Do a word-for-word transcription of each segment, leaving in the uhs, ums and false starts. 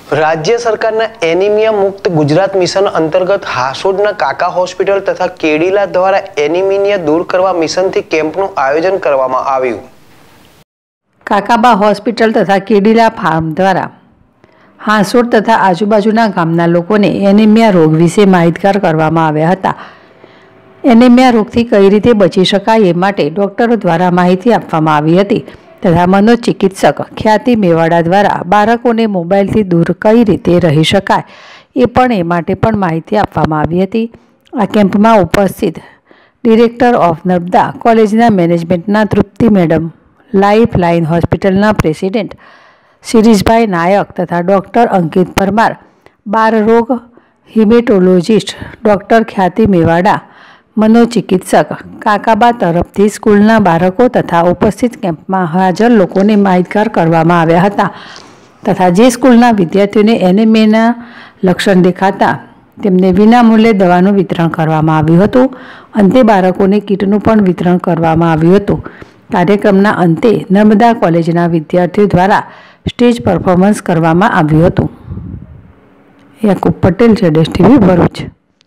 राज्य सरकारना एनीमिया मुक्त गुजरात मिशन अंतर्गत हासोडना काका होस्पिटल तथा केडीला द्वारा एनीमिया दूर करवा मिशन थी केम्पनु आयोजन करवामां आव्युं। काकाबा होस्पिटल तथा केडीला फार्म द्वारा हासोड तथा आजुबाजुना गामना लोकोने एनीमिया रोग विશે माहितगार करवामां આવ્યા હતા। एनीमिया रोगथी कई रीते बची शकाय ए माटे डॉक्टरो द्वारा माहिती आपवामां आवी हती तथा मनोचिकित्सक ख्याति मेवाड़ा द्वारा बाळकोने मोबाइलथी दूर कई रीते रही शकाय ए पण ए माटे पण माहिती आपवामां आवी हती। आ केम्पमां उपस्थित डिरेक्टर ऑफ नर्मदा कॉलेजना मेनेजमेंटना तृप्ति मेडम, लाइफ लाइन होस्पिटलना प्रेसिडेंट शिरीषभाई नायक तथा डॉक्टर अंकित परमार, बाळरोग हिमेटोलॉजिस्ट डॉक्टर ख्याति मेवाड़ा, मनोचिकित्सक काकाबा तरफथी स्कूलना बाळको तथा उपस्थित केम्पमां हाजर लोकोने माहितगार करवामां आव्या हता तथा जे स्कूलना विद्यार्थीओने एनीमियाना लक्षण देखाता तेमने विनामूल्ये दवानुं वितरण करवामां आव्युं हतुं। अंते बाळकोने किटनुं पण वितरण करवामां आव्युं हतुं। कार्यक्रमना अंते नर्मदा कॉलेजना विद्यार्थीओ द्वारा स्टेज परफॉर्मन्स करवामां आव्युं हतुं। याकूब पटेल, जेडेस टीवी, भरूच।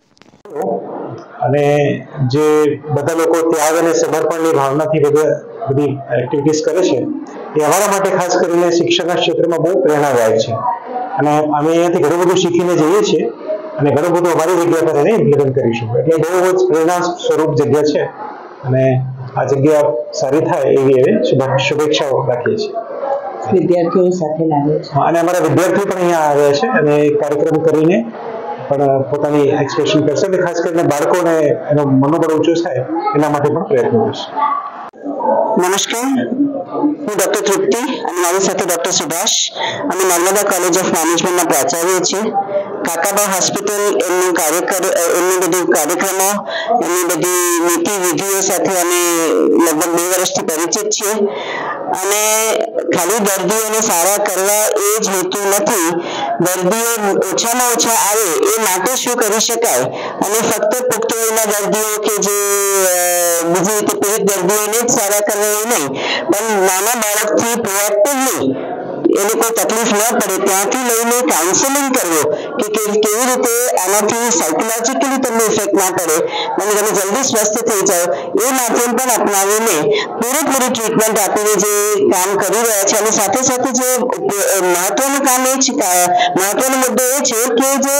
અને જે બધા લોકો ત્યાગ અને સમર્પણની ભાવનાથી બધા બધી એક્ટિવિટીઝ કરે છે એ અમારા માટે ખાસ કરીને શિક્ષણના ક્ષેત્રમાં બહુ પ્રેરણાદાયક છે અને અમે અહીંયાથી ઘણું બધું શીખીને જઈએ છીએ અને ઘણું બધું અમારી જગ્યા પર એને ઇમ્પ્લિમેન્ટ કરીશું એટલે બહુ જ પ્રેરણા સ્વરૂપ જગ્યા છે અને આ જગ્યા સારી થાય એવી હવે શુભેચ્છાઓ રાખીએ છીએ। વિદ્યાર્થીઓ સાથે લાવે છે અને અમારા વિદ્યાર્થીઓ પણ અહીંયા આવ્યા છે અને કાર્યક્રમ કરીને પણ પોતાની એક્સપ્રેશન કરશે અને ખાસ કરીને બાળકોને એનો મનોબળ ઊંચું થાય એના માટે પણ પ્રયત્ન કરશે। નમસ્કાર, હું ડોક્ટર તૃપ્તિ અને મારી સાથે ડોક્ટર સુભાષ અમે નર્મદા કોલેજ ઓફ મેનેજમેન્ટના પ્રાચાર્ય છીએ। કાકાબા હોસ્પિટલ એમનું કાર્યકર એમની બધી કાર્યક્રમો એમની બધી નીતિ વિધિઓ સાથે અમે લગભગ બે વર્ષથી પરિચિત છીએ અને ખાલી દર્દીઓને સારા કરવા એ જ હેતુ નથી, દર્દીઓ ઓછામાં ઓછા આવે એ માટે શું કરી શકાય અને ફક્ત પુખ્ત વયના દર્દીઓ કે જે બીજી રીતે પીડિત દર્દીઓને જ સારા કરવા એ નહીં પણ નાના બાળકથી પ્રોએક્ટિવલી એને કોઈ તકલીફ ન પડે ત્યાંથી લઈને કાઉન્સેલિંગ કરવું કે કેવી રીતે આનાથી સાયકોલોજીકલી તમને ઇફેક્ટ ના પડે અને તમે જલ્દી સ્વસ્થ થઈ જાઓ એ માધ્યમ પણ અપનાવીને પૂરેપૂરી ટ્રીટમેન્ટ આપીને જે કામ કરી રહ્યા છે અને સાથે સાથે જે મહત્વનું કામ એ છે મહત્વનો મુદ્દો એ છે કે જે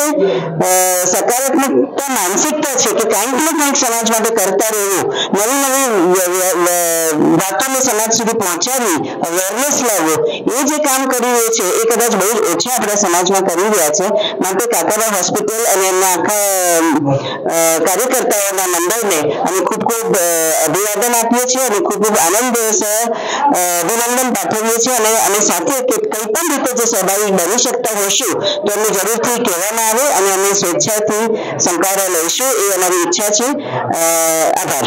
સકારાત્મકતા માનસિકતા છે કે કંઈક ને કંઈક સમાજ માટે કરતા રહેવું, નવી નવી વાતોને સમાજ સુધી પહોંચાડવી, અવેરનેસ લાવવું એ જે કામ કરી રહ્યો છે એ કદાચ બહુ ઓછા આપણા સમાજમાં કરી રહ્યા છે। માટે કાકાબા હોસ્પિટલ અને એમના આખા કાર્યકર્તાઓના મંડળને અમે ખૂબ ખૂબ અભિવાદન આપીએ છીએ અને ખૂબ ખૂબ આનંદ અભિનંદન પાઠવીએ છીએ અને અમે સાથે કે કંઈ પણ રીતે જે સહભાગી બની શકતા હોઈશું તો અમને જરૂરથી કહેવામાં આવે અને અમે સ્વેચ્છાથી સંકળાયેલા લઈશું એ અમારી ઈચ્છા છે। આભાર।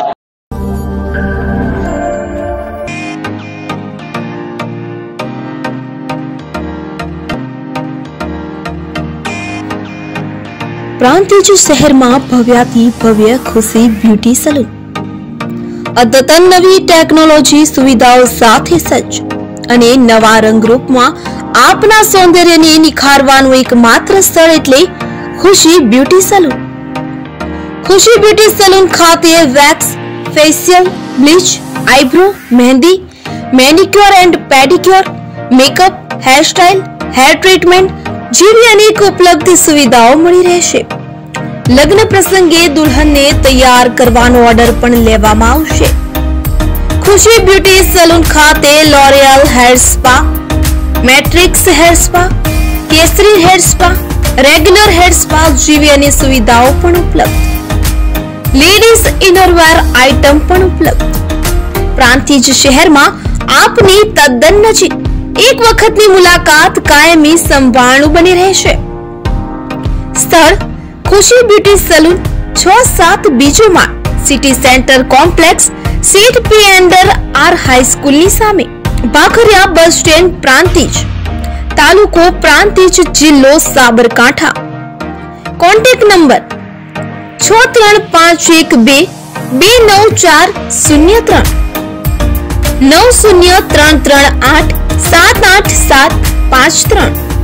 प्रांतिज शहर में भव्याति भव्य खुशी ब्यूटी सलून अद्यतन नवी टेक्नोलॉजी सुविधाओं साथे सज्ज अने नवा रंगरूप में आपना सौंदर्यने निखारवानुं एकमात्र स्थळ एटले Khushi beauty salon. Khushi beauty salon खाते wax, facial, bleach, eyebrow, mehndi, manicure and pedicure, makeup, hair style, hair treatment જેવી અનેક ઉપલબ્ધ સુવિધાઓ મળી રહેશે। લગ્ન પ્રસંગે દુલ્હનને તૈયાર કરવાનો ઓર્ડર પણ લેવામાં આવશે। ખુશી બ્યુટી સલૂન ખાતે L'Oreal hair spa, Matrix hair spa, Kesari hair spa, regular hair spa જેવી અનેક સુવિધાઓ પણ ઉપલબ્ધ। લેડીઝ ઇનરવેર આઇટમ પણ ઉપલબ્ધ। પ્રાંતિજ શહેરમાં આપની તદ્દન નજીક एक वखतनी मुलाकात कायमी संभाळनु बनी रहेशे। स्थळ खुशी ब्यूटी सलून छ सात बीजो माळ, City Center complex, C P and R high school नी सामे, भाखरिया बस स्टेन्ड, प्रांतिज, तालुको प्रांतिज, जिल्लो साबरकांठा। कॉन्टेक्ट नंबर छ त्रण पांच एक बे बे नौ चार शून्य त्रण नौ शून्य त्रण त्रण आठ सात आठ सात पांच त्रण।